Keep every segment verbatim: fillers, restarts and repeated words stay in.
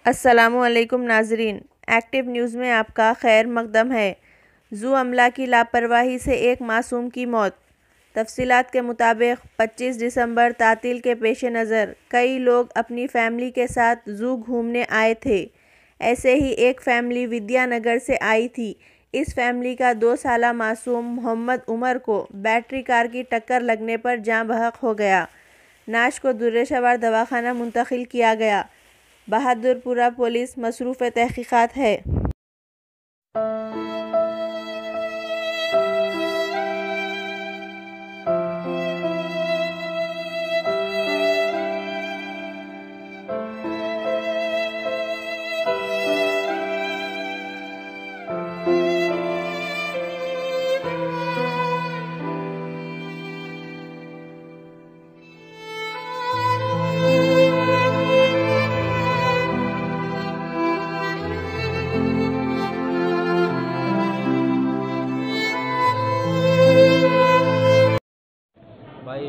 अस्सलामुअलैकुम नाजरीन, active news में आपका खैर मकदम है। ज़ू अमला की लापरवाही से एक मासूम की मौत। तफसीलात के मुताबिक पच्चीस दिसंबर तातील के पेश नज़र कई लोग अपनी फैमिली के साथ ज़ू घूमने आए थे। ऐसे ही एक फैमिली विद्यानगर से आई थी। इस फैमिली का दो साला मासूम मोहम्मद उमर को बैटरी कार की टक्कर लगने पर जाँ बहक हो गया। नाश को दुर्रेशवार दवाखाना मुंतकिल किया गया। बहादुरपुरा पुलिस मसरूफ़ तहकीकात है। भाई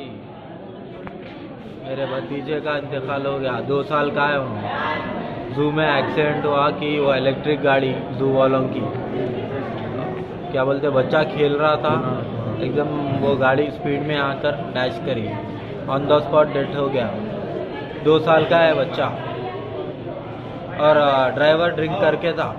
मेरे भतीजे का इंतकाल हो गया, दो साल का है हूँ। जू में एक्सीडेंट हुआ कि वो इलेक्ट्रिक गाड़ी जू वालों की, क्या बोलते बच्चा खेल रहा था, एकदम वो गाड़ी स्पीड में आकर डैश करी, ऑन द स्पॉट डेथ हो गया। दो साल का है बच्चा और ड्राइवर ड्रिंक करके था।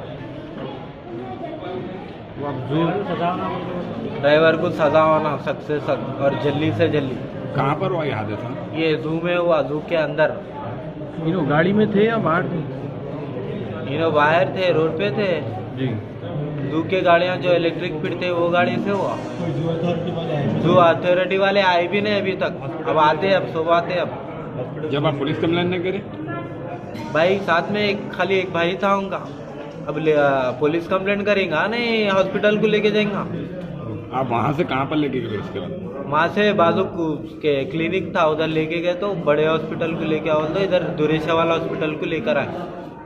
जू ड्राइवर को सजा होना सख्त से सख्त और जल्दी से जल्दी। कहाँ पर हुआ ये हादसा? ये जू में हुआ, जू के अंदर। इनो गाड़ी में थे या बाहर थे? इनो बाहर थे, रोड पे थे जी। जू के गाड़ियाँ जो इलेक्ट्रिक फिरते वो गाड़ी से हुआ। जू अथॉरिटी वाले आए भी नहीं अभी तक, अब आते अब सुबह आते। अब जब आप पुलिस कंप्लेंट नहीं करे? भाई साथ में एक खाली एक भाई था उनका। अब पुलिस कंप्लेंट करेंगे नहीं, हॉस्पिटल को लेके जाएंगा। आप वहाँ से कहाँ पर लेके गए उसके बाद? वहाँ से बाजू के क्लिनिक था, उधर लेके गए तो बड़े हॉस्पिटल को लेके आओ, तो इधर दुरेशा वाला हॉस्पिटल को लेकर आए।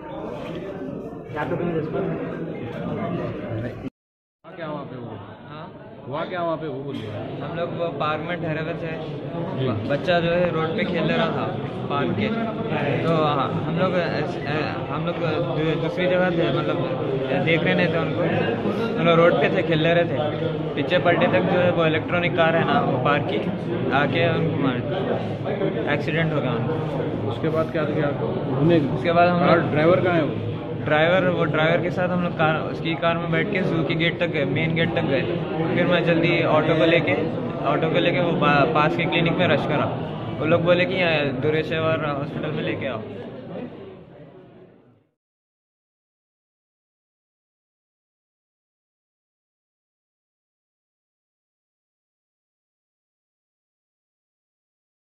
क्या वहाँ पे वो हाँ, हुआ क्या वहाँ पे वो बोलिए? हम लोग वो पार्क में ठहरे हुए थे। बच्चा जो है रोड पे खेल रहा था पार्क के, तो हाँ, हम लोग हम लोग दूसरी जगह थे, मतलब देख रहे नहीं थे उनको। हम लोग रोड पे थे, खेल रहे थे। पीछे पलटे तक जो है वो इलेक्ट्रॉनिक कार है ना, वो पार्क की आके उनको मार, एक्सीडेंट हो गया उनको। उसके बाद क्या किया उन्हें? उसके बाद हम लोग ड्राइवर कहाँ है वो? ड्राइवर वो ड्राइवर के साथ हम लोग कार उसकी कार में बैठ के जू के गेट तक गए, मेन गेट तक गए। फिर मैं जल्दी ऑटो को लेके ऑटो को लेके वो पास के क्लिनिक में रश करा। वो लोग बोले कि दुरेशवर हॉस्पिटल में लेके आओ।